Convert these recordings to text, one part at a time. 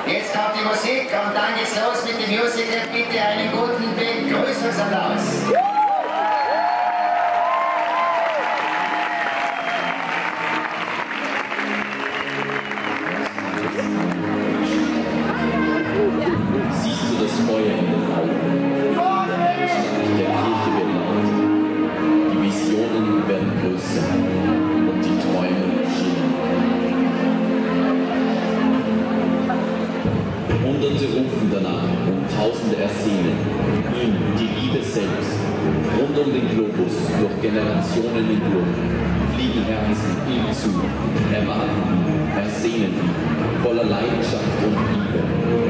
Jetzt kommt die Musik und dann geht's los mit dem Musical. Bitte einen guten Begrüßungsapplaus. Siehst du das Feuer in den Augen? Der Kirche wird laut. Die Visionen werden größer und die Träume schiller. Hunderte rufen danach und Tausende ersehnen ihn, die Liebe selbst. Rund um den Globus, durch Generationen hindurch, fliegen Herzen ihm zu, erwarten ihn, ersehnen ihn, voller Leidenschaft und Liebe.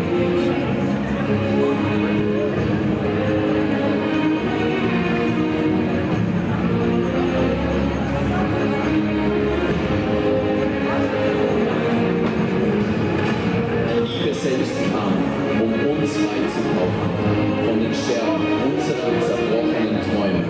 Die Liebe selbst kam, um uns freizukaufen von den Scherben unserer zerbrochenen Träume.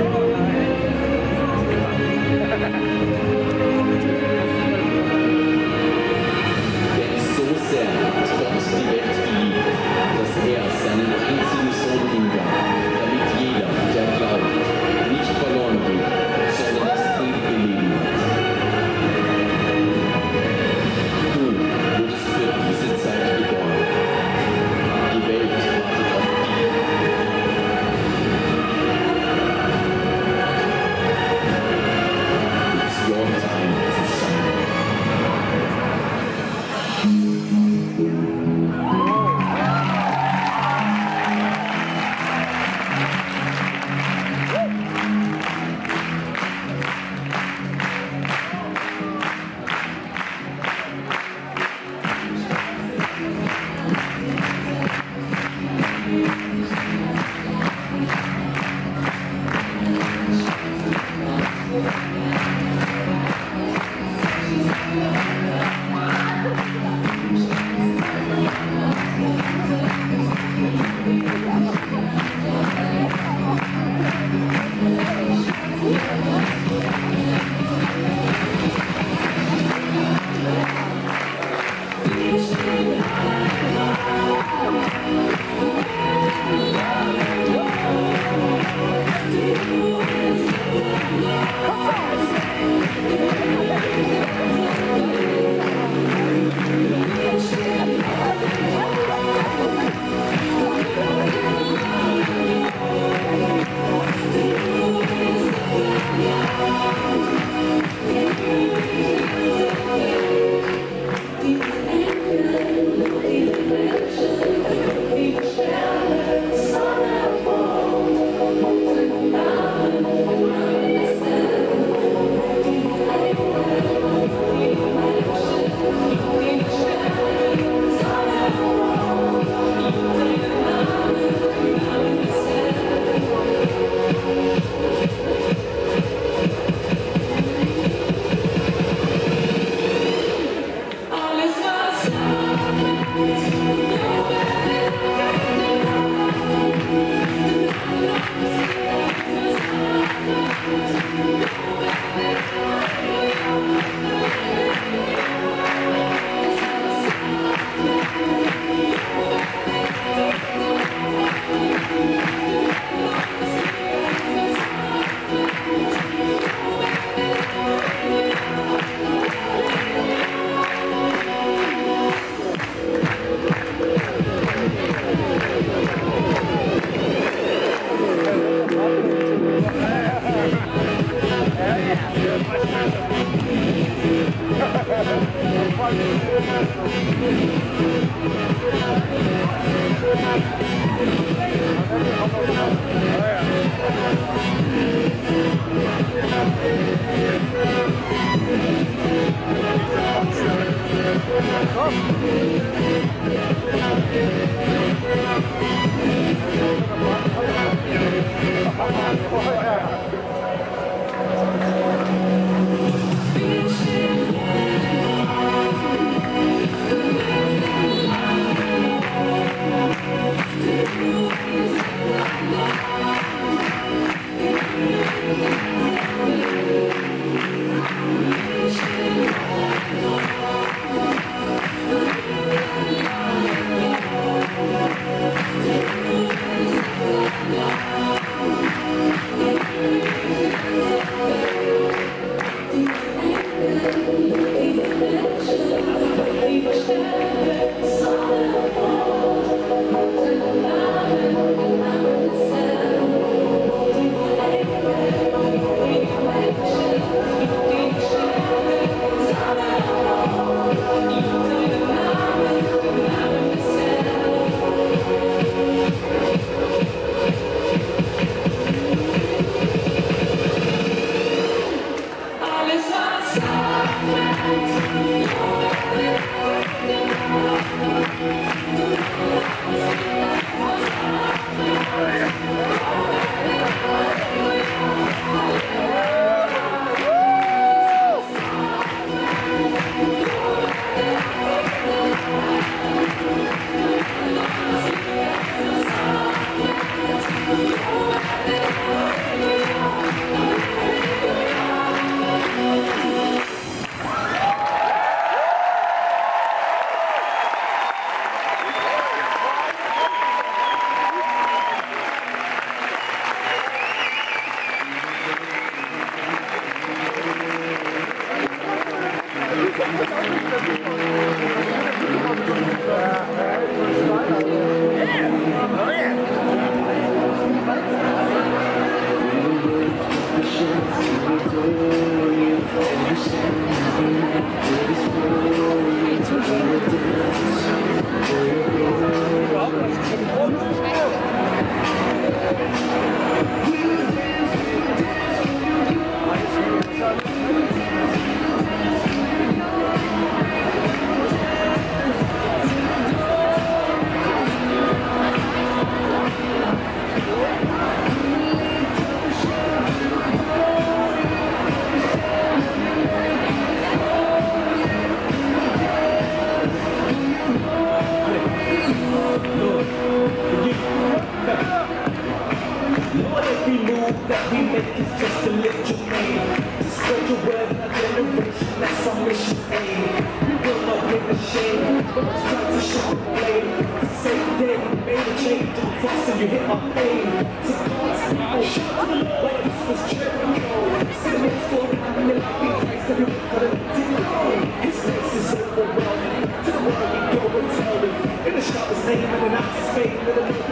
Denn so sehr hat Gott die Welt geliebt, dass er seinen einzigen Sohn hingab, damit jeder, der glaubt, nicht verloren geht, sondern das ewige Leben hat. Du wurdest für diese Zeit geboren. Die Welt wartet auf dich. It's your time to shine. shot blade. Same day, made a change to the cross and you hit my pain. So God's people, shout to the Lord, this was Jericho. Cinemas flowing out in the light, be Christ, everyone got it down. His grace is overwhelming. To the world we go and tell them. In the sharpest name and an ounce of fame,